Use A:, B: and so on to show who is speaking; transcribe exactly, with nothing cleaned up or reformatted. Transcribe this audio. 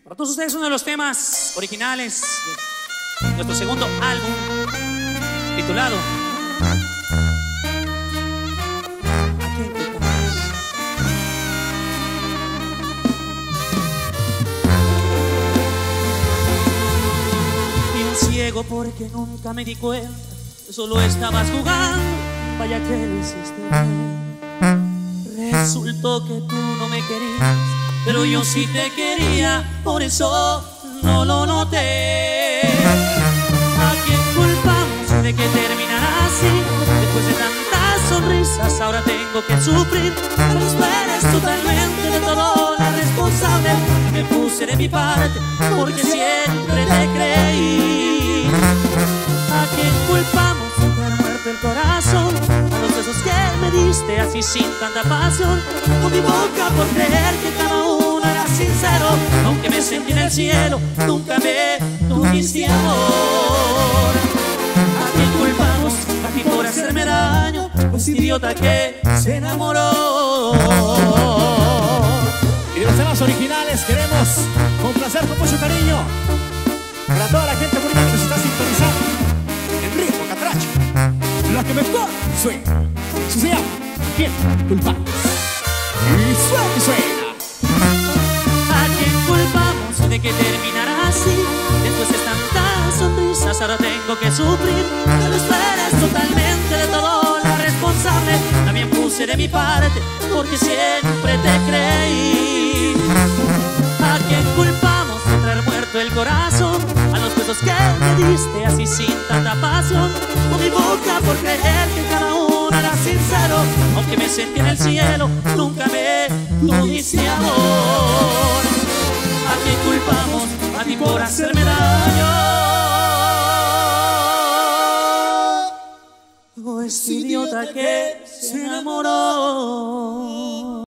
A: Para todos ustedes, uno de los temas originales de nuestro segundo álbum, titulado ¿A quién culpamos? Y un ciego porque nunca me di cuenta que solo estabas jugando. Vaya que lo hiciste bien. Resultó que tú no me querías, pero yo sí te quería, por eso no lo noté. ¿A quién culpamos de que terminara así? Después de tantas sonrisas ahora tengo que sufrir. Pero tú eres totalmente de todo la responsable. Me puse de mi parte porque siempre te creí. ¿A quién culpamos de haber muerto el corazón? A los besos que me diste así sin tanta pasión. Con mi boca por creer que cada uno era sincero. Aunque me sentí en el cielo, nunca me tuviste amor. ¿A quién culpamos? A ti por hacerme daño, pues idiota que se enamoró.
B: Y de los temas originales queremos complacer con mucho cariño para toda la gente bonita que nos está sintonizando en ritmo catracho, la que mejor suena. Eso se llama ¿A quién culpamos? Y suena y suena.
A: ¿A quién culpamos de que terminara así? Después de tantas sonrisas ahora tengo que sufrir. Pero tú eres totalmente de todo la responsable. También puse de mi parte porque siempre te creí. ¿A quién culpamos de traer muerto el corazón? A los besos que me diste así sin tanta pasión. Con mi boca por creer que cada uno era sincero. Aunque me sentí en el cielo, nunca me tuviste amor. ¿A quién culpamos? A ti por hacerme daño. O este idiota que se enamoró.